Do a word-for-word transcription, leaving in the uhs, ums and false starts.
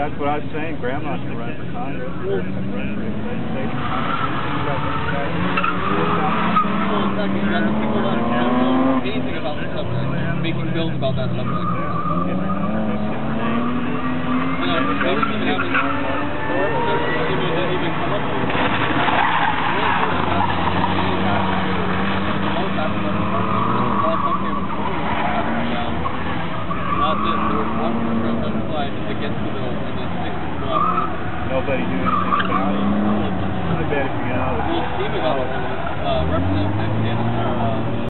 that's what I was saying. Grandma should run for Congress. Well, in fact, you got the people that don't know anything about the subject, making bills about that subject. You know, they didn't even have any representatives that even come up with it. Against the bill, and then six people out. Nobody knew anything about it. I bet if you know. Well, Stephen got uh, representative